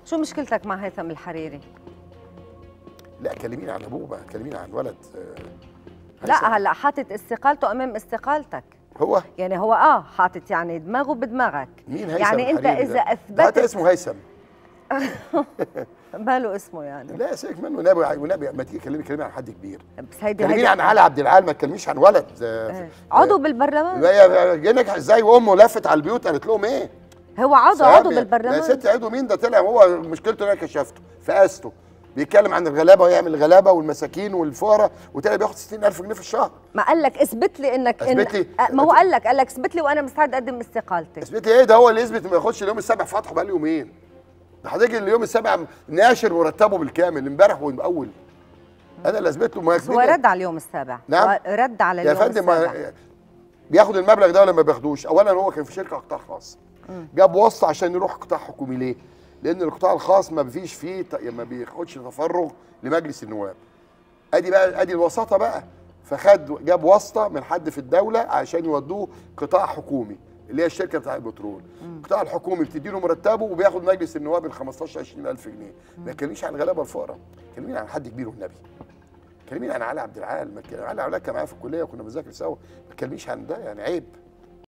شو مشكلتك مع هيثم الحريري؟ لا كلميني عن ابوه بقى، كلميني عن ولد. لا هلا حاطط استقالته امام استقالتك. هو يعني هو حاطط يعني دماغه بدماغك. مين هيثم يعني انت الحريري اذا ده؟ اثبتت ده اسمه هيثم. ماله اسمه يعني؟ لا سيبك منه، نبي ونبي ما تيجي كلمي عن حد كبير. بس هيدي كلميني عن علي عبد العال، ما تكلميش عن ولد. عضو بالبرلمان. جينك ازاي وامه لفت على البيوت قالت لهم ايه؟ هو عضو بالبرلمان. يا ستي عضو مين ده؟ طلع هو مشكلته انا كشفته فقاسته، بيتكلم عن الغلابه ويعمل الغلابه والمساكين والفقراء، وطلع بياخد 60,000 جنيه في الشهر. ما قال لك اثبت لي انك اثبت لي. ما هو قال لك اثبت لي وانا مستعد اقدم استقالتي. اثبت لي ايه؟ ده هو اللي يثبت ما ياخدش اليوم السابع فتحه بقى له يومين. ده حضرتك اليوم السابع ناشر مرتبه بالكامل امبارح واول. انا اللي اثبت له. ما هو رد على اليوم السابع. نعم رد على اليوم السابع. يا فندم بياخد المبلغ ده ولا ما بياخدوش؟ اولا هو كان في شركه قطاع خاص، جاب واسطه عشان يروح قطاع حكومي. ليه؟ لان القطاع الخاص ما فيش فيه ما بياخدش تفرغ لمجلس النواب. ادي الوساطه بقى. جاب واسطه من حد في الدوله عشان يودوه قطاع حكومي اللي هي الشركه بتاع البترول. القطاع الحكومي بتدي له مرتبه وبياخد مجلس النواب ال 15 20,000 جنيه. ما تكلمنيش عن الغلابه الفقراء، كلميني عن حد كبير والنبي. كلميني عن علي عبد العال. علي عبد العال كان معايا في الكليه وكنا بنذاكر سوا. ما تكلمنيش عن ده، يعني عيب.